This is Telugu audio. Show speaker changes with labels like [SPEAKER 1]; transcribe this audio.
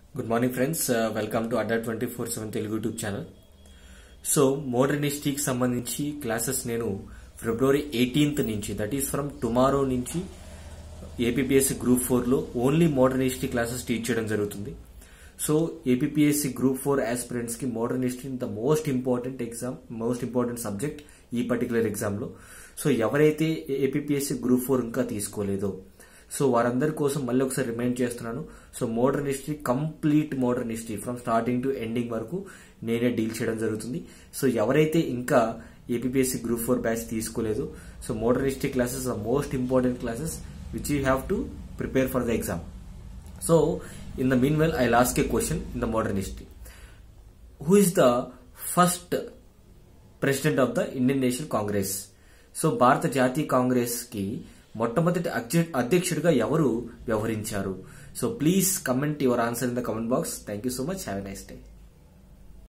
[SPEAKER 1] Good morning friends, welcome to Adda 24/7 Telugu YouTube channel. So modern history కి సంబంధించి క్లాసెస్ నేను February 18th నుంచి, దట్ ఈస్ ఫ్రమ్ టుమారో నుంచి APPSC Group 4 లో only modern history classes teach చేయడం జరుగుతుంది. సో APPSC Group 4 aspirants కి modern history the most important subject ఈ పర్టికులర్ ఎగ్జామ్ లో. సో ఎవరైతే APPSC Group 4 ఇంకా తీసుకోలేదో సో వారందరి కోసం మళ్ళీ ఒకసారి రిమైండ్ చేస్తున్నాను. So modern history, complete modern history from starting to ending వరకు నేనే డీల్ చేయడం జరుగుతుంది. సో ఎవరైతే ఇంకా APPSC Group 4 బ్యాచ్ తీసుకోలేదు, so modern history classes the most important classes which you have to prepare for the exam. So in the meanwhile I last a question in the modern history. Who is the first president of the Indian National Congress? So భారత జాతీయ కాంగ్రెస్ కి మొట్టమొదటి అధ్యక్షుడిగా ఎవరు వ్యవహరించారు? So please comment your answer in the comment box. Thank you so much. Have a nice day.